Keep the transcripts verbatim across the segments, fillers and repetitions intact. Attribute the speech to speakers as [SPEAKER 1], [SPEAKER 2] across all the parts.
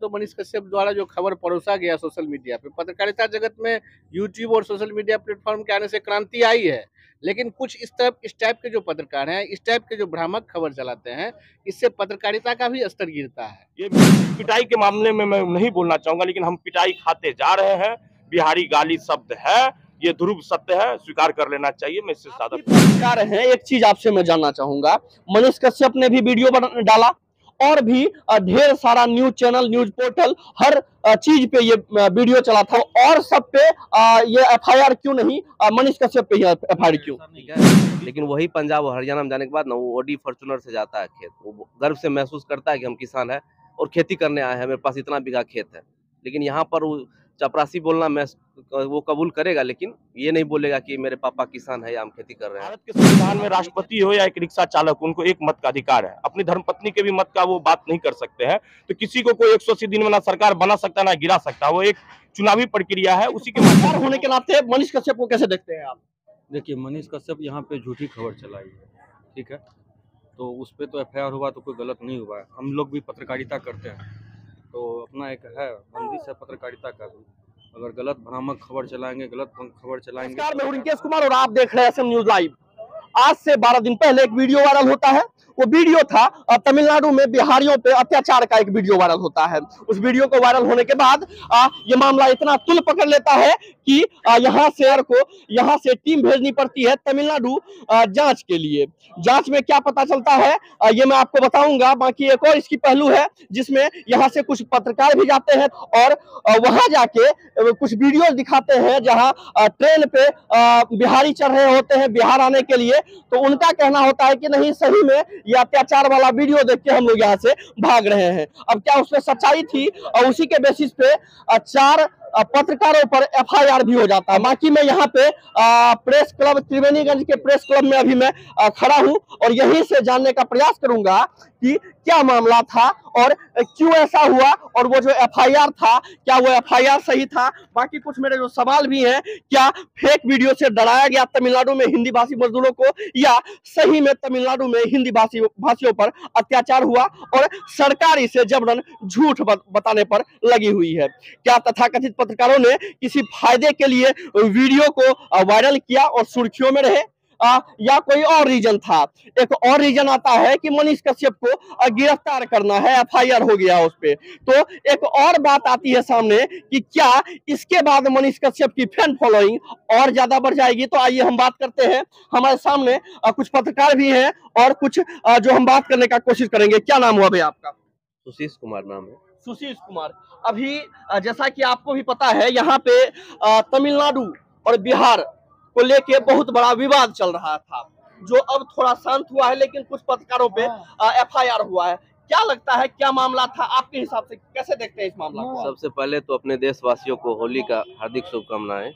[SPEAKER 1] तो मनीष कश्यप द्वारा जो खबर परोसा गया सोशल मीडिया पे, पत्रकारिता जगत में यूट्यूब और सोशल मीडिया प्लेटफॉर्म के आने से क्रांति आई है। लेकिन कुछ इस तरह इस टाइप के जो पत्रकार हैं, इस टाइप के जो भ्रामक खबर चलाते हैं, इससे पत्रकारिता का भी स्तर गिरता है।
[SPEAKER 2] ये पिटाई के मामले में मैं नहीं बोलना चाहूंगा, लेकिन हम पिटाई खाते जा रहे हैं। बिहारी गाली शब्द है, ये ध्रुव सत्य है, स्वीकार कर लेना चाहिए। मैं इससे ज्यादा
[SPEAKER 3] पत्रकार हैं, एक चीज आपसे मैं जानना चाहूंगा, मनीष कश्यप ने भी वीडियो डाला और भी ढेर सारा न्यूज चैनल, न्यूज पोर्टल, हर चीज पे ये वीडियो चला था, और सब पे ये एफ आई आर क्यों नहीं, मनीष कश्यप पे एफ आई आर क्यों?
[SPEAKER 4] लेकिन वही पंजाब और हरियाणा में जाने के बाद ना वो ओडी फॉर्चूनर से जाता है खेत, वो गर्व से महसूस करता है कि हम किसान है और खेती करने आए हैं, मेरे पास इतना बीघा खेत है। लेकिन यहाँ पर वो चपरासी बोलना मैं वो कबूल करेगा, लेकिन ये नहीं बोलेगा कि मेरे पापा किसान है या हम खेती कर रहे हैं।
[SPEAKER 2] भारत के संविधान में राष्ट्रपति हो या एक रिक्शा चालक, उनको एक मत का अधिकार है। अपनी धर्मपत्नी के भी मत का वो बात नहीं कर सकते हैं। तो किसी को कोई एक सौ अस्सी दिन में ना सरकार बना सकता ना गिरा सकता, वो एक चुनावी प्रक्रिया है। उसी के
[SPEAKER 3] सरकार होने के नाते मनीष कश्यप को कैसे देखते हैं आप?
[SPEAKER 5] देखिए, मनीष कश्यप यहाँ पे झूठी खबर चलाई है, ठीक है, तो उस पर तो एफ आई आर हुआ तो कोई गलत नहीं हुआ है। हम लोग भी पत्रकारिता करते हैं, तो अपना एक है बंदिश है पत्रकारिता का भी। अगर गलत भ्रामक खबर चलाएंगे, गलत खबर चलाएंगे।
[SPEAKER 3] नमस्कार, मैं रिंकेश कुमार और आप देख रहे हैं एस एम न्यूज लाइव। आज से बारह दिन पहले एक वीडियो वायरल होता है। वो वीडियो था तमिलनाडु में बिहारियों पे अत्याचार का, एक वीडियो वायरल होता है। उस वीडियो को वायरल होने के बाद आ, ये मामला इतना तुल पकड़ लेता है कि यहाँ से को यहाँ से टीम भेजनी पड़ती है तमिलनाडु जांच के लिए। जांच में क्या पता चलता है आ, ये मैं आपको बताऊंगा। बाकी एक और इसकी पहलू है जिसमें यहाँ से कुछ पत्रकार भी जाते हैं और वहां जाके कुछ वीडियो दिखाते हैं जहाँ ट्रेन पे आ, बिहारी चढ़ रहे होते हैं बिहार आने के लिए। तो उनका कहना होता है कि नहीं, सही में ये अत्याचार वाला वीडियो देख के हम लोग यहाँ से भाग रहे हैं। अब क्या उसमें सच्चाई थी, और उसी के बेसिस पे चार पत्रकारों पर एफ आई आर भी हो जाता है। बाकी मैं यहाँ पे आ, प्रेस क्लब त्रिवेणीगंज के प्रेस क्लब में अभी मैं आ, खड़ा हूँ और यहीं से जानने का प्रयास करूंगा कि क्या मामला था और क्यों ऐसा हुआ, और वो जो एफ आई आर था क्या वो एफ आई आर सही था। बाकी कुछ मेरे जो सवाल भी हैं, क्या फेक वीडियो से डराया गया तमिलनाडु में हिंदी भाषी मजदूरों को, या सही में तमिलनाडु में हिंदी भाषी भाषियों पर अत्याचार हुआ और सरकार इसे जबरन झूठ बताने पर लगी हुई है। क्या तथाकथित पत्रकारों ने किसी फायदे के लिए वीडियो को वायरल किया और सुर्खियों में रहे, आ, या कोई और रीजन था? एक और रीजन आता है कि मनीष कश्यप को गिरफ्तार करना है, एफ आई आर हो गया उस पे। तो एक और बात आती है सामने कि क्या इसके बाद मनीष कश्यप की फैन फॉलोइंग और ज्यादा बढ़ जाएगी? तो आइए हम बात करते हैं। हमारे सामने आ, कुछ पत्रकार भी हैं और कुछ आ, जो हम बात करने का कोशिश करेंगे। क्या नाम हुआ भाई आपका?
[SPEAKER 4] सुशीष कुमार नाम है।
[SPEAKER 3] सुशीष कुमार, अभी जैसा कि आपको भी पता है, यहाँ पे तमिलनाडु और बिहार को लेके बहुत बड़ा विवाद चल रहा था, जो अब थोड़ा शांत हुआ है, लेकिन कुछ पत्रकारों पे एफ आई आर हुआ है। क्या लगता है, क्या मामला था आपके हिसाब से, कैसे देखते हैं इस मामला को?
[SPEAKER 4] सबसे पहले तो अपने देशवासियों को होली का हार्दिक शुभकामनाएं।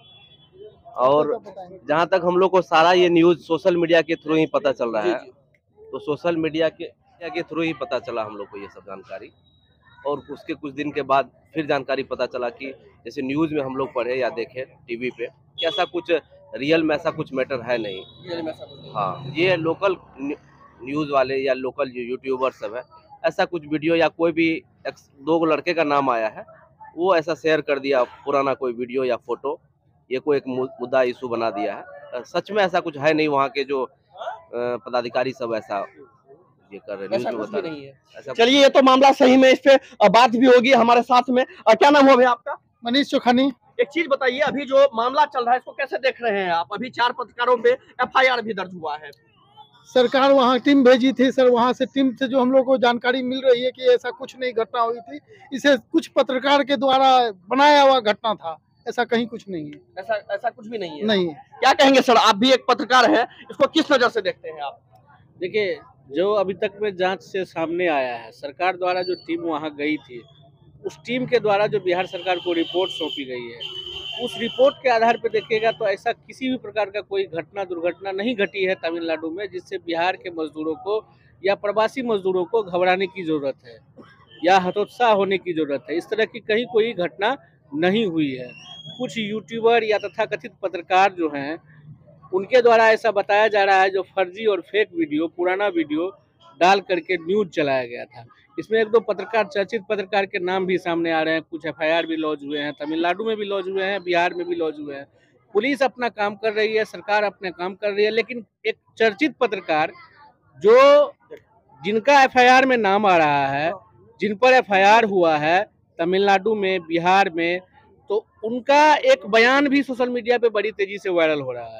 [SPEAKER 4] और जहां तक हम लोग को सारा ये न्यूज सोशल मीडिया के थ्रू ही पता चल रहा है, तो सोशल मीडिया के के थ्रू ही पता चला हम लोग को ये सब जानकारी। और उसके कुछ दिन के बाद फिर जानकारी पता चला कि जैसे न्यूज में हम लोग पढ़े या देखे टीवी पे, कि ऐसा कुछ रियल में ऐसा कुछ मैटर है नहीं। हाँ, ये लोकल न्यूज वाले या लोकल जो यूट्यूबर सब है, ऐसा कुछ वीडियो या कोई भी दो लड़के का नाम आया है, वो ऐसा शेयर कर दिया पुराना कोई वीडियो या फोटो, ये कोई एक मुद्दा इशू बना दिया है। सच में ऐसा कुछ है नहीं। वहाँ के जो पदाधिकारी सब ऐसा ये कर रहे, न्यूज में बता रहे हैं।
[SPEAKER 3] चलिए, ये तो मामला सही में, इस पे बात भी होगी। हमारे साथ में क्या नाम हुआ भाई आपका?
[SPEAKER 6] मनीष चोखानी।
[SPEAKER 3] एक चीज बताइए, अभी जो मामला चल रहा है इसको कैसे देख रहे हैं आप? अभी चार पत्रकारों पे एफ आई आर भी दर्ज हुआ है।
[SPEAKER 6] सरकार वहाँ टीम भेजी थी सर, वहाँ से टीम से जो हम लोग को जानकारी मिल रही है कि ऐसा कुछ नहीं घटना हुई थी, इसे कुछ पत्रकार के द्वारा बनाया हुआ घटना था, ऐसा कहीं कुछ नहीं है।
[SPEAKER 3] ऐसा ऐसा कुछ भी नहीं है?
[SPEAKER 6] नहीं है।
[SPEAKER 3] क्या कहेंगे सर, आप भी एक पत्रकार हैं, इसको किस नजर से देखते हैं आप?
[SPEAKER 1] देखिए, जो अभी तक में जांच से सामने आया है, सरकार द्वारा जो टीम वहां गई थी, उस टीम के द्वारा जो बिहार सरकार को रिपोर्ट सौंपी गई है, उस रिपोर्ट के आधार पर देखिएगा तो ऐसा किसी भी प्रकार का कोई घटना दुर्घटना नहीं घटी है तमिलनाडु में जिससे बिहार के मजदूरों को या प्रवासी मजदूरों को घबराने की जरूरत है या हतोत्साह होने की जरूरत है। इस तरह की कहीं कोई घटना नहीं हुई है। कुछ यूट्यूबर या तथाकथित पत्रकार जो हैं, उनके द्वारा ऐसा बताया जा रहा है, जो फर्जी और फेक वीडियो, पुराना वीडियो डाल करके न्यूज चलाया गया था। इसमें एक दो पत्रकार, चर्चित पत्रकार के नाम भी सामने आ रहे हैं, कुछ एफ आई आर भी लॉन्च हुए हैं, तमिलनाडु में भी लॉन्च हुए हैं, बिहार में भी लॉन्च हुए हैं। पुलिस अपना काम कर रही है, सरकार अपने काम कर रही है, लेकिन एक चर्चित पत्रकार जो जिनका एफ आई आर में नाम आ रहा है, जिन पर एफ आई आर हुआ है तमिलनाडु में, बिहार में, तो उनका एक बयान भी सोशल मीडिया पे बड़ी तेजी से वायरल हो रहा है,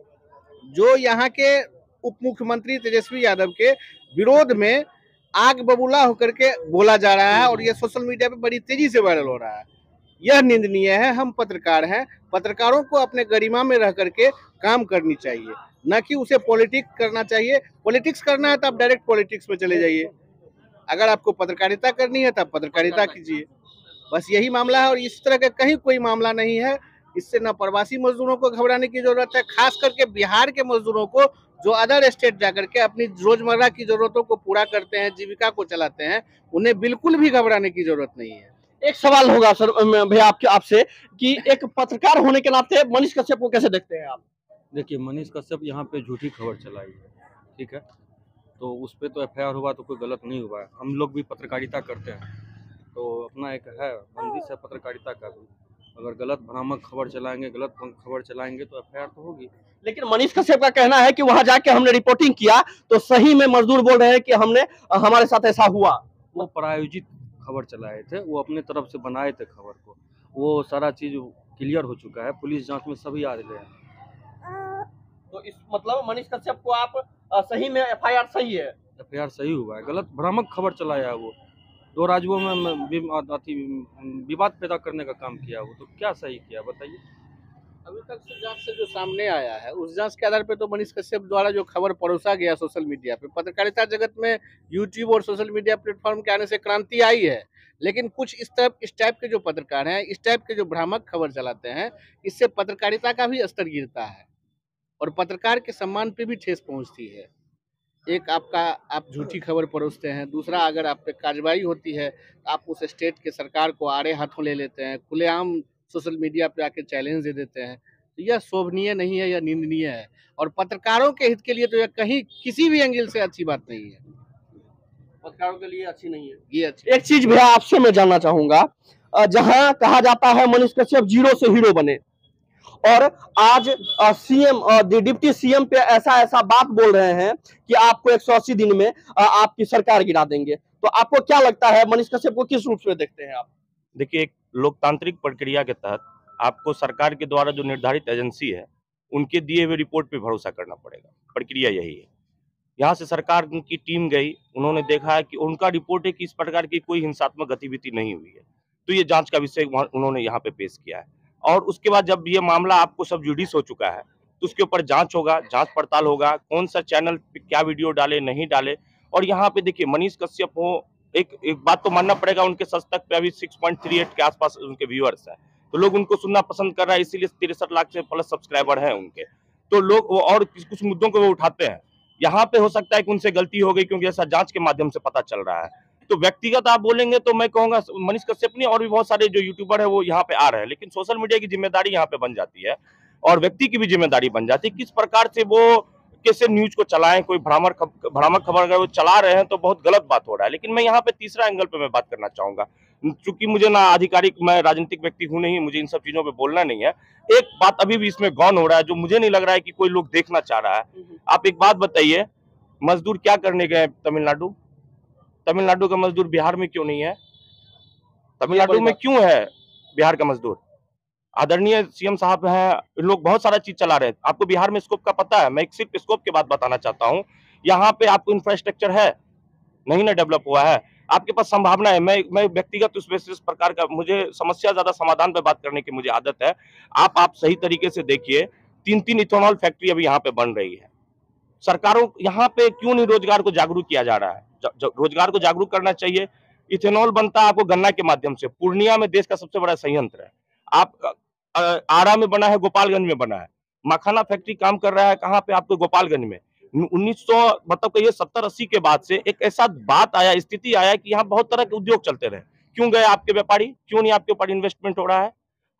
[SPEAKER 1] जो यहाँ के उप मुख्यमंत्री तेजस्वी यादव के विरोध में आग बबूला होकर के बोला जा रहा है और ये सोशल मीडिया पे बड़ी तेजी से वायरल हो रहा है। यह निंदनीय है। हम पत्रकार हैं, पत्रकारों को अपने गरिमा में रह करके काम करनी चाहिए, न कि उसे पॉलिटिक्स करना चाहिए। पॉलिटिक्स करना है तो आप डायरेक्ट पॉलिटिक्स में चले जाइए, अगर आपको पत्रकारिता करनी है तो आप पत्रकारिता कीजिए। बस यही मामला है और इस तरह का कहीं कोई मामला नहीं है। इससे न प्रवासी मजदूरों को घबराने की जरूरत है, खास करके बिहार के मजदूरों को जो अदर स्टेट जाकर के अपनी रोजमर्रा की जरूरतों को पूरा करते हैं, जीविका को चलाते हैं, उन्हें बिल्कुल भी घबराने की जरूरत नहीं है।
[SPEAKER 3] एक सवाल होगा सर भैया आपके आपसे कि एक पत्रकार होने के नाते मनीष कश्यप को कैसे देखते हैं आप?
[SPEAKER 5] देखिए, मनीष कश्यप यहाँ पे झूठी खबर चलाई है, ठीक है, तो उस पर तो एफ आई आर हुआ तो कोई गलत नहीं हुआ है। हम लोग भी पत्रकारिता करते हैं, तो अपना एक है बंदिश है पत्रकारिता का भी। अगर गलत भ्रामक खबर चलाएंगे, गलत खबर चलाएंगे तो एफ आई आर तो होगी।
[SPEAKER 3] लेकिन मनीष कश्यप का कहना है कि वहां जाके हमने रिपोर्टिंग किया तो सही में मजदूर बोल रहे हैं कि हमने हमारे साथ ऐसा हुआ।
[SPEAKER 5] वो प्रायोजित खबर चलाए थे, वो अपने तरफ से बनाए थे खबर को, वो सारा चीज क्लियर हो चुका है, पुलिस जांच में सभी आ गए हैं।
[SPEAKER 3] तो इस मतलब मनीष कश्यप को आप आ, सही में एफ आई आर सही है?
[SPEAKER 5] एफ आई आर सही हुआ है, गलत भ्रामक खबर चलाया है वो, दो राज्यों में विवाद पैदा करने का काम किया वो, तो क्या सही किया बताइए।
[SPEAKER 1] अभी तक से जांच से जो सामने आया है उस जांच के आधार पे तो मनीष कश्यप द्वारा जो खबर परोसा गया सोशल मीडिया पे, पत्रकारिता जगत में यूट्यूब और सोशल मीडिया प्लेटफॉर्म के आने से क्रांति आई है। लेकिन कुछ इस टाइप इस टाइप के जो पत्रकार हैं, इस टाइप के जो भ्रामक खबर चलाते हैं, इससे पत्रकारिता का भी स्तर गिरता है और पत्रकार के सम्मान पे भी ठेस पहुंचती है। एक आपका आप झूठी खबर परोसते हैं, दूसरा अगर आप पे कार्रवाई होती है आप उस स्टेट के सरकार को आड़े हाथों ले लेते हैं, खुलेआम सोशल मीडिया पे आके चैलेंज दे देते हैं, तो यह शोभनीय नहीं है, यह निंदनीय है और पत्रकारों के हित के लिए तो यह कहीं किसी भी एंगल से अच्छी बात नहीं है।
[SPEAKER 3] पत्रकारों के लिए अच्छी नहीं है
[SPEAKER 1] ये अच्छी
[SPEAKER 3] एक चीज भैया आपसे मैं जानना चाहूंगा, जहां कहा जाता है मनीष कश्यप जीरो से हीरो बने और आज सीएम डिप्टी सीएम पे ऐसा ऐसा बात बोल रहे हैं कि आपको एक सौ अस्सी दिन में आ, आपकी सरकार गिरा देंगे, तो आपको क्या लगता है मनीष कश्यप को किस रूप में देखते हैं आप?
[SPEAKER 2] देखिए, एक लोकतांत्रिक प्रक्रिया के तहत आपको सरकार के द्वारा जो निर्धारित एजेंसी है उनके दिए हुए रिपोर्ट पे भरोसा करना पड़ेगा। प्रक्रिया यही है। यहाँ से सरकार की टीम गई, उन्होंने देखा है कि उनका रिपोर्ट है कि इस प्रकार की कोई हिंसात्मक गतिविधि नहीं हुई है, तो ये जांच का विषय उन्होंने यहाँ पे पेश किया है। और उसके बाद जब ये मामला आपको सब जुडिस हो चुका है तो उसके ऊपर जांच होगा, जांच पड़ताल होगा, कौन सा चैनल पे क्या वीडियो डाले नहीं डाले। और यहाँ पे देखिए, मनीष कश्यप हो, एक एक बात तो मानना पड़ेगा, उनके सस्तक पे अभी छह पॉइंट तीन आठ के आसपास उनके व्यूअर्स है, तो लोग उनको सुनना पसंद कर रहा है, इसीलिए तिरसठ लाख से प्लस सब्सक्राइबर हैं उनके, तो लोग वो और कुछ मुद्दों को वो उठाते हैं। यहाँ पे हो सकता है कि उनसे गलती हो गई, क्योंकि ऐसा जांच के माध्यम से पता चल रहा है। तो व्यक्तिगत आप बोलेंगे तो मैं कहूंगा मनीष कश्यप नहीं, और भी बहुत सारे जो यूट्यूबर है वो यहाँ पे आ रहे हैं, लेकिन सोशल मीडिया की जिम्मेदारी यहाँ पे बन जाती है और व्यक्ति की भी जिम्मेदारी बन जाती है किस प्रकार से वो कैसे न्यूज को चलाएं। कोई भ्रामक भ्रामक खबर अगर वो चला रहे हैं तो बहुत गलत बात हो रहा है। लेकिन मैं यहाँ पे तीसरा एंगल पे मैं बात करना चाहूंगा, चूंकि मुझे ना आधिकारिक, मैं राजनीतिक व्यक्ति हूं नहीं, मुझे इन सब चीजों पे बोलना नहीं है। एक बात अभी भी इसमें गौन हो रहा है जो मुझे नहीं लग रहा है कि कोई लोग देखना चाह रहा है। आप एक बात बताइए, मजदूर क्या करने गए तमिलनाडु? तमिलनाडु का मजदूर बिहार में क्यों नहीं है? तमिलनाडु में क्यों है बिहार का मजदूर? आदरणीय सीएम साहब हैं, लोग बहुत सारा चीज चला रहे हैं। आपको बिहार में स्कोप का पता है? मैं एक सिर्फ स्कोप की बात बताना चाहता हूँ। यहाँ पे आपको इंफ्रास्ट्रक्चर है नहीं ना, डेवलप हुआ है, आपके पास संभावना है। मैं मैं व्यक्तिगत उस बेसिस प्रकार का, मुझे समस्या ज्यादा समाधान पे बात करने की मुझे आदत है। आप आप सही तरीके से देखिए, तीन तीन इथेनॉल फैक्ट्री अभी यहाँ पे बन रही है। सरकारों यहाँ पे क्यों नहीं रोजगार को जागरूक किया जा रहा है? रोजगार को जागरूक करना चाहिए। इथेनॉल बनता है आपको गन्ना के माध्यम से। पूर्णिया में देश का सबसे बड़ा संयंत्र है। आप आरा में बना है, गोपालगंज में बना है। मखाना फैक्ट्री काम कर रहा है कहाँ पे? आपको गोपालगंज में। उन्नीस सौ मतलब कहिए सत्तर अस्सी के बाद से एक ऐसा बात आया, स्थिति आया कि यहाँ बहुत तरह के उद्योग चलते रहे। क्यों गए आपके व्यापारी? क्यों नहीं आपके ऊपर इन्वेस्टमेंट हो रहा है? आप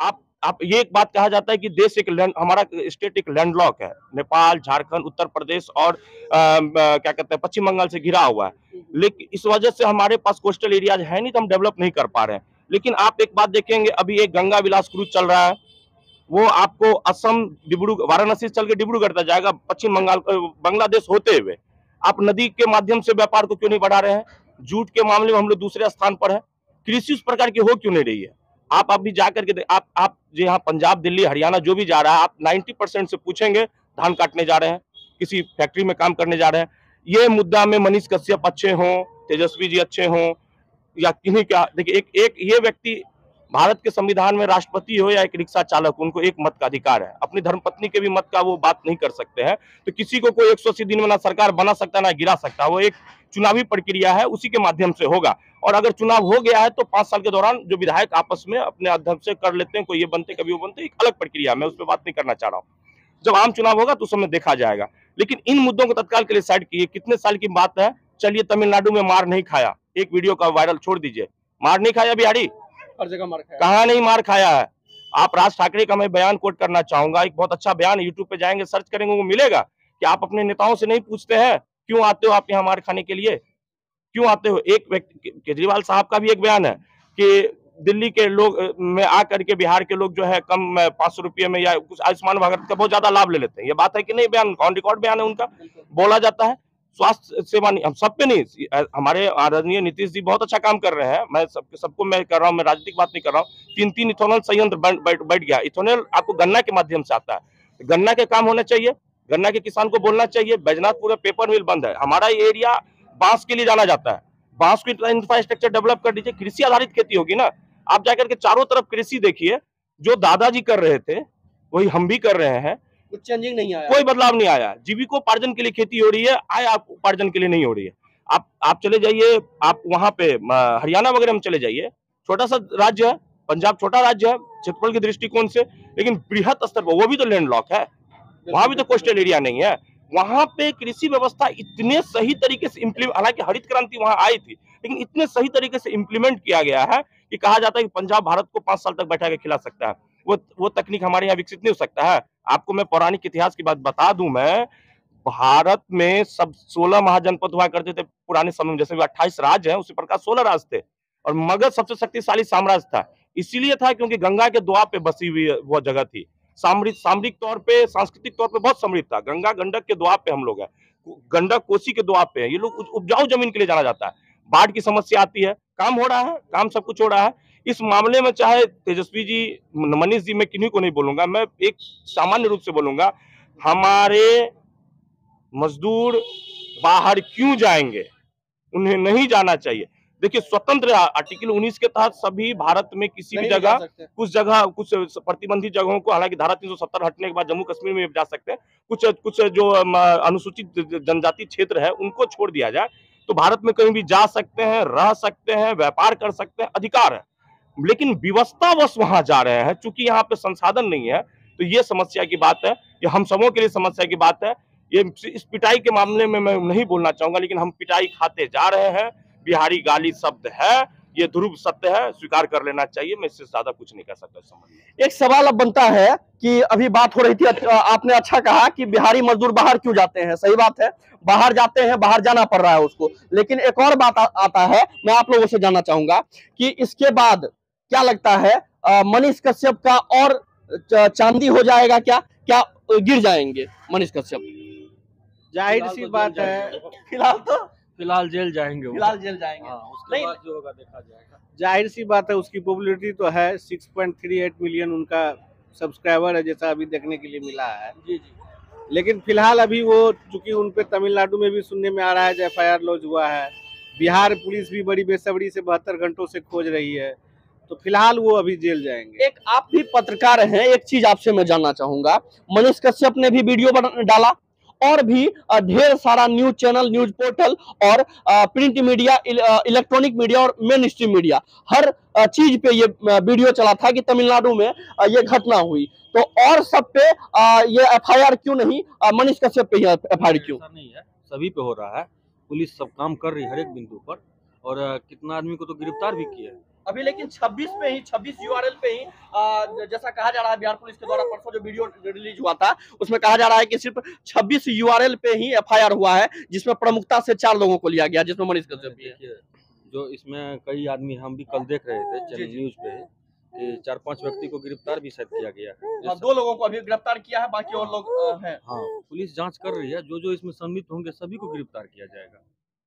[SPEAKER 2] आप ये एक बात कहा जाता है कि देश एक लैंड हमारा स्टेट एक लैंडलॉक है, नेपाल, झारखंड, उत्तर प्रदेश और आ, आ, क्या कहते हैं पश्चिम बंगाल से घिरा हुआ है। लेकिन इस वजह से हमारे पास कोस्टल एरियाज है नहीं, तो हम डेवलप नहीं कर पा रहे हैं। लेकिन आप एक बात देखेंगे, अभी एक गंगा विलास क्रूज चल रहा है, वो आपको असम डिब्रूगढ़ वाराणसी से चल के डिब्रूगढ़ तक जाएगा, पश्चिम बंगाल बांग्लादेश होते हुए। आप नदी के माध्यम से व्यापार को क्यों नहीं बढ़ा रहे हैं? जूट के मामले में हम लोग दूसरे स्थान पर है, कृषि उस प्रकार की हो क्यों नहीं रही है? आप अभी जाकर के आप आप जो यहाँ पंजाब, दिल्ली, हरियाणा जो भी जा रहा है, आप नब्बे परसेंट से पूछेंगे धान काटने जा रहे हैं, किसी फैक्ट्री में काम करने जा रहे हैं। ये मुद्दा में मनीष कश्यप अच्छे हों, तेजस्वी जी अच्छे हों या किन्हीं का, देखिए एक एक ये व्यक्ति भारत के संविधान में राष्ट्रपति हो या एक रिक्शा चालक, उनको एक मत का अधिकार है। अपनी धर्मपत्नी के भी मत का वो बात नहीं कर सकते हैं। तो किसी को कोई एक सौ अस्सी दिन में ना सरकार बना सकता ना गिरा सकता, वो एक चुनावी प्रक्रिया है, उसी के माध्यम से होगा। और अगर चुनाव हो गया है तो पांच साल के दौरान जो विधायक आपस में अपने अध्यक्ष से कर लेते हैं, कोई ये बनते कभी वो बनते, एक अलग प्रक्रिया, मैं उस पर बात नहीं करना चाह रहा हूँ। जब आम चुनाव होगा तो उस समय देखा जाएगा। लेकिन इन मुद्दों को तत्काल के लिए साइड किए, कितने साल की बात है, चलिए तमिलनाडु में मार नहीं खाया, एक वीडियो का वायरल छोड़ दीजिए, मार नहीं खाया बिहारी,
[SPEAKER 3] हर जगह मार खाया,
[SPEAKER 2] कहाँ नहीं मार खाया है। आप राज ठाकरे का मैं बयान कोट करना चाहूंगा, एक बहुत अच्छा बयान, यूट्यूब पे जाएंगे सर्च करेंगे वो मिलेगा, कि आप अपने नेताओं से नहीं पूछते हैं क्यों आते हो आप यहाँ मार खाने के लिए, क्यों आते हो। एक व्यक्ति केजरीवाल साहब का भी एक बयान है कि दिल्ली के लोग में आकर के बिहार के लोग जो है कम पांच सौ रुपये में या कुछ आयुष्मान भारत का बहुत ज्यादा लाभ ले लेते हैं। ये बात है कि नहीं? बयान ऑन रिकॉर्ड बयान है उनका, बोला जाता है। स्वास्थ्य सेवा नहीं, हम सब पे नहीं, हमारे आदरणीय नीतीश जी बहुत अच्छा काम कर रहे हैं, मैं सब सबको मैं कर रहा हूँ, मैं राजनीतिक बात नहीं कर रहा हूँ। तीन तीन इथेनॉल संयंत्र बैठ बैठ गया। इथेनॉल आपको गन्ना के माध्यम से आता है, गन्ना के काम होने चाहिए, गन्ना के किसान को बोलना चाहिए। बैजनाथ पूरा पेपर मिल बंद है, हमारा ये एरिया बांस के लिए जाना जाता है, बांस की इंफ्रास्ट्रक्चर डेवलप कर दीजिए, कृषि आधारित खेती होगी ना। आप जाकर के चारों तरफ कृषि देखिए, जो दादाजी कर रहे थे वही हम भी कर रहे हैं,
[SPEAKER 3] कुछ चेंजिंग नहीं आया,
[SPEAKER 2] कोई बदलाव नहीं आया। जीविकोपार्जन के लिए खेती हो रही है, आय आप उपार्जन के लिए नहीं हो रही है। आप आप चले जाइए, आप वहां पे हरियाणा वगैरह में चले जाइए, छोटा सा राज्य है, पंजाब छोटा राज्य है क्षेत्रफल के दृष्टिकोण से, लेकिन बृहत स्तर पर वो भी तो लैंडलॉक है, वहां भी तो कोस्टल एरिया नहीं है। वहां पे कृषि व्यवस्था इतने सही तरीके से इम्प्लीमेंट, हालांकि हरित क्रांति वहां आई थी, लेकिन इतने सही तरीके से इम्प्लीमेंट किया गया है कि कहा जाता है कि पंजाब भारत को पांच साल तक बैठा के खिला सकता है। वो वो तकनीक हमारे यहाँ विकसित नहीं हो सकता है। आपको मैं पौराणिक इतिहास की बात बता दूं, मैं भारत में सब सोलह महाजनपद हुआ करते थे पुराने समय में, जैसे अट्ठाईस राज्य हैं उसी प्रकार सोलह राज्य थे, और मगध सबसे शक्तिशाली साम्राज्य था। इसीलिए था क्योंकि गंगा के दुआ पे बसी हुई वो जगह थी, सामरिक सामरिक तौर पे, सांस्कृतिक तौर पे बहुत समृद्ध था। गंगा गंडक के दुआ पे हम लोग हैं, गंडक कोसी के दुआ पे है, ये लोग उपजाऊ जमीन के लिए जाना जाता है। बाढ़ की समस्या आती है, काम हो रहा है, काम सब कुछ हो रहा है। इस मामले में चाहे तेजस्वी जी, मनीष जी, मैं किन्हीं को नहीं बोलूंगा, मैं एक सामान्य रूप से बोलूंगा, हमारे मजदूर बाहर क्यों जाएंगे? उन्हें नहीं जाना चाहिए। देखिए, स्वतंत्र आर्टिकल उन्नीस के तहत सभी भारत में किसी भी जगह, कुछ जगह, कुछ प्रतिबंधित जगहों को, हालांकि धारा तीन सौ सत्तर हटने के बाद जम्मू कश्मीर में जा सकते हैं, कुछ कुछ जो अनुसूचित जनजाति क्षेत्र है उनको छोड़ दिया जाए, तो भारत में कहीं भी जा सकते हैं, रह सकते हैं, व्यापार कर सकते हैं, अधिकार है। लेकिन विवशतावश वहां जा रहे हैं, चूंकि यहाँ पे संसाधन नहीं है, तो ये समस्या की बात है, ये हम सबों के लिए समस्या की बात है। ये इस पिटाई के मामले में मैं नहीं बोलना चाहूंगा, लेकिन हम पिटाई खाते जा रहे हैं। बिहारी गाली शब्द है, ये ध्रुव सत्य है, स्वीकार कर लेना चाहिए। मैं इससे ज्यादा कुछ नहीं कह सकता इस संबंध में।
[SPEAKER 3] एक सवाल अब बनता है कि अभी बात हो रही थी, आपने अच्छा कहा कि बिहारी मजदूर बाहर क्यों जाते हैं, सही बात है, बाहर जाते हैं, बाहर जाना पड़ रहा है उसको। लेकिन एक और बात आ, आता है, मैं आप लोगों से जानना चाहूंगा कि इसके बाद क्या लगता है, मनीष कश्यप का और चांदी हो जाएगा क्या, क्या गिर जाएंगे मनीष कश्यप?
[SPEAKER 1] जाहिर सी बात है,
[SPEAKER 3] फिलहाल तो
[SPEAKER 5] फिलहाल जेल जाएंगे,
[SPEAKER 3] फिलहाल जेल जाएंगे।
[SPEAKER 5] हाँ, उसके बाद जो होगा देखा जाएगा।
[SPEAKER 1] जाहिर सी बात है, उसकी पॉपुलैरिटी तो है, छह पॉइंट तीन आठ मिलियन उनका सब्सक्राइबर है, जैसा अभी देखने के लिए मिला है।
[SPEAKER 3] जी जी।
[SPEAKER 1] लेकिन फिलहाल अभी वो, चूंकि उन पे तमिलनाडु में भी सुनने में आ रहा है एफ आई आर लॉन्च हुआ है, बिहार पुलिस भी बड़ी बेसब्री से बहत्तर घंटों से खोज रही है, तो फिलहाल वो अभी जेल जाएंगे।
[SPEAKER 3] एक आप भी पत्रकार हैं, एक चीज आपसे मैं जानना चाहूंगा, मनीष कश्यप ने भी वीडियो डाला और भी ढेर सारा न्यूज चैनल, न्यूज पोर्टल और प्रिंट मीडिया, इलेक्ट्रॉनिक मीडिया और मेन स्ट्रीम मीडिया, हर चीज पे ये वीडियो चला था कि तमिलनाडु में ये घटना हुई, तो और सब पे ये एफ आई आर क्यों नहीं, मनीष कश्यप पे एफ आई आर क्यों
[SPEAKER 5] नहीं है? सभी पे हो रहा है, पुलिस सब काम कर रही है हर एक बिंदु पर, और कितना आदमी को तो गिरफ्तार भी किया है।
[SPEAKER 3] अभी लेकिन छब्बीस पे ही छब्बीस यूआरएल पे ही आ, जैसा कहा जा रहा है बिहार पुलिस के द्वारा परसों जो वीडियो रिलीज हुआ था उसमें कहा जा रहा है कि सिर्फ छब्बीस यूआरएल पे ही एफआईआर हुआ है, जिसमें प्रमुखता से चार लोगों को लिया गया, जिसमें मनीष कश्यप भी है।
[SPEAKER 5] देखिए, जो इसमें कई आदमी हम भी कल देख रहे थे चैनल न्यूज पे कि चार पांच व्यक्ति को गिरफ्तार भी शायद किया गया है।
[SPEAKER 3] हाँ, दो लोगों को अभी गिरफ्तार किया है, बाकी और लोग आ, हैं।
[SPEAKER 5] हाँ, पुलिस जांच कर रही है, जो जो इसमें संलिप्त होंगे सभी को गिरफ्तार किया जाएगा।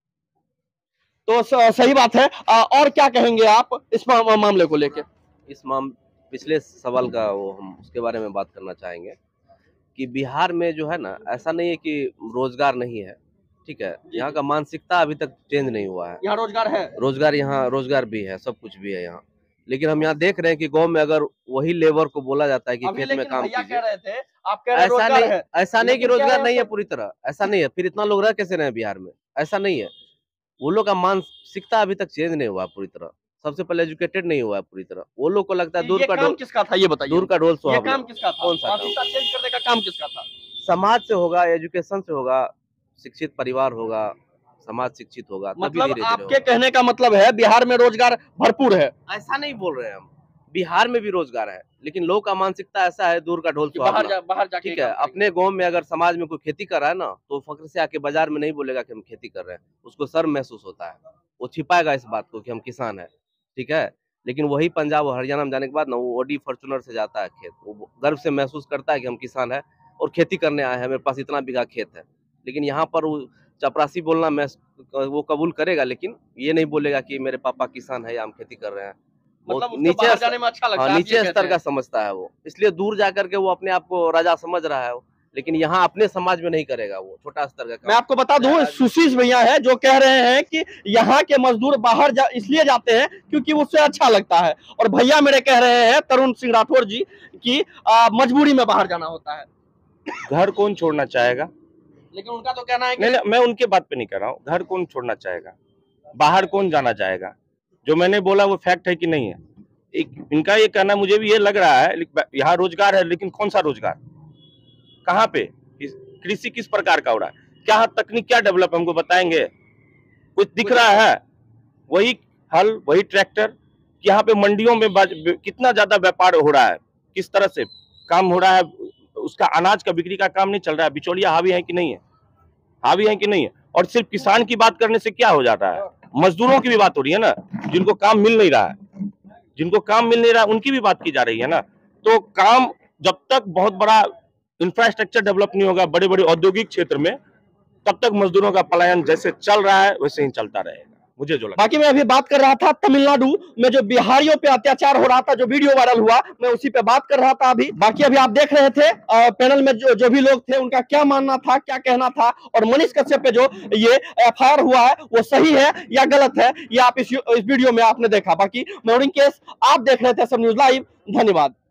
[SPEAKER 3] तो स- सही बात है। आ, और क्या कहेंगे आप इस मा, मामले को लेके?
[SPEAKER 4] इस माम पिछले सवाल का वो हम उसके बारे में बात करना चाहेंगे कि बिहार में जो है ना, ऐसा नहीं है कि रोजगार नहीं है, ठीक है। यहाँ का मानसिकता अभी तक चेंज नहीं हुआ है।
[SPEAKER 3] यहाँ रोजगार है,
[SPEAKER 4] रोजगार यहाँ रोजगार भी है, सब कुछ भी है यहाँ, लेकिन हम यहाँ देख रहे हैं कि गांव में अगर वही लेबर को बोला जाता है कि
[SPEAKER 3] अभी
[SPEAKER 4] खेत में
[SPEAKER 3] लेकिन
[SPEAKER 4] काम
[SPEAKER 3] भैया
[SPEAKER 4] कीजिए,
[SPEAKER 3] कह रहे थे, आप कह रहे हैं
[SPEAKER 4] ऐसा
[SPEAKER 3] रोजगार
[SPEAKER 4] नहीं
[SPEAKER 3] है।
[SPEAKER 4] ऐसा नहीं कि
[SPEAKER 3] लेकिन क्या
[SPEAKER 4] रोजगार
[SPEAKER 3] है
[SPEAKER 4] नहीं है
[SPEAKER 3] तो-
[SPEAKER 4] पूरी तरह, ऐसा नहीं है। फिर इतना लोग रह कैसे रहे हैं बिहार में? ऐसा नहीं है। वो लोग का मानसिकता अभी तक चेंज नहीं हुआ पूरी तरह। सबसे पहले एजुकेटेड नहीं हुआ है पूरी तरह। वो लोग को लगता है दूर
[SPEAKER 3] ये
[SPEAKER 4] का
[SPEAKER 3] काम
[SPEAKER 4] ढोल
[SPEAKER 3] किसका था ये बताइए?
[SPEAKER 4] दूर का ढोल
[SPEAKER 3] ये
[SPEAKER 4] सुहावना।
[SPEAKER 3] काम किसका था?
[SPEAKER 4] कौन सा काम?
[SPEAKER 3] मानसिकता चेंज करने का काम किसका था?
[SPEAKER 4] समाज से होगा, एजुकेशन से होगा, शिक्षित परिवार होगा, समाज शिक्षित होगा, तभी
[SPEAKER 3] मतलब
[SPEAKER 4] धीरे-धीरे
[SPEAKER 3] आपके
[SPEAKER 4] होगा।
[SPEAKER 3] कहने का मतलब है बिहार में रोजगार भरपूर है
[SPEAKER 4] ऐसा नहीं बोल रहे हैं हम, बिहार में भी रोजगार है, लेकिन लोग का मानसिकता ऐसा है दूर का ढोल
[SPEAKER 3] कि बाहर
[SPEAKER 4] सुहावना।
[SPEAKER 3] जा, बाहर जाके
[SPEAKER 4] ठीक है,
[SPEAKER 3] काम करेंगे।
[SPEAKER 4] अपने गांव में अगर समाज में कोई खेती कर रहा है ना, तो फख्र से आके बाजार में नहीं बोलेगा कि हम खेती कर रहे हैं, उसको शर्म महसूस होता है, वो छिपाएगा इस बात को कि हम किसान हैं, ठीक है। लेकिन वही पंजाब और हरियाणा में जाने के बाद ना, वो ऑडी फॉर्चुनर से जाता है खेत, वो गर्व से महसूस करता है कि हम किसान हैं और खेती करने आए हैं, मेरे पास इतना बीघा खेत है। लेकिन यहाँ पर वो चपरासी बोलना मैं वो कबूल करेगा, लेकिन ये नहीं बोलेगा कि मेरे पापा किसान है या हम खेती कर रहे हैं।
[SPEAKER 3] मतलब
[SPEAKER 4] बहुत
[SPEAKER 3] उसको
[SPEAKER 4] नीचे
[SPEAKER 3] बाहर
[SPEAKER 4] स्तर-
[SPEAKER 3] जाने में अच्छा लगता
[SPEAKER 4] हाँ,
[SPEAKER 3] है, आप ये
[SPEAKER 4] नीचे
[SPEAKER 3] कहते
[SPEAKER 4] स्तर
[SPEAKER 3] हैं।
[SPEAKER 4] का समझता है वो, इसलिए दूर जाकर के वो अपने आप को राजा समझ रहा है वो। लेकिन यहाँ अपने समाज में नहीं करेगा, वो छोटा स्तर का काम।
[SPEAKER 3] मैं आपको बता दूं, सुशीष भैया है जो कह रहे हैं कि यहाँ के मजदूर बाहर जा, इसलिए जाते हैं क्योंकि उससे अच्छा लगता है, और भैया मेरे कह रहे हैं तरुण सिंह राठौर जी की आ, मजबूरी में बाहर जाना होता है।
[SPEAKER 2] घर कौन छोड़ना चाहेगा?
[SPEAKER 3] लेकिन उनका तो कहना है कि
[SPEAKER 2] नहीं नहीं, मैं उनके बात पे नहीं कर रहा हूँ। घर कौन छोड़ना चाहेगा? बाहर कौन जाना चाहेगा? जो मैंने बोला वो फैक्ट है कि नहीं है? एक इनका ये कहना मुझे भी ये लग रहा है, यहाँ रोजगार है, लेकिन कौन सा रोजगार, कहाँ पे, कृषि किस प्रकार का हो रहा है, क्या तकनीक क्या डेवलप हमको बताएंगे? कुछ दिख रहा है? वही हल, वही ट्रैक्टर। यहाँ पे मंडियों में कितना ज्यादा व्यापार हो रहा है, किस तरह से काम हो रहा है, उसका अनाज का बिक्री का काम नहीं चल रहा है। बिचौलिया हावी है कि नहीं है? हावी है कि नहीं है? और सिर्फ किसान की बात करने से क्या हो जाता है? मजदूरों की भी बात हो रही है ना, जिनको काम मिल नहीं रहा है, जिनको काम मिल नहीं रहा है उनकी भी बात की जा रही है ना। तो काम जब तक बहुत बड़ा इंफ्रास्ट्रक्चर डेवलप नहीं होगा बड़े बड़े औद्योगिक क्षेत्र में, तब तक मजदूरों का पलायन जैसे चल रहा है वैसे ही चलता रहेगा, मुझे जो लगता है।
[SPEAKER 3] बाकी मैं अभी बात कर रहा था तमिलनाडु में जो बिहारियों पे अत्याचार हो रहा था, जो वीडियो वायरल हुआ, मैं उसी पे बात कर रहा था अभी। बाकी अभी आप देख रहे थे आ, पैनल में जो जो भी लोग थे उनका क्या मानना था, क्या कहना था, और मनीष कश्यप पे जो ये एफआईआर हुआ है वो सही है या गलत है, ये आप इस, इस वीडियो में आपने देखा। बाकी मॉर्निंग केस आप देख रहे थे सब न्यूज लाइव। धन्यवाद।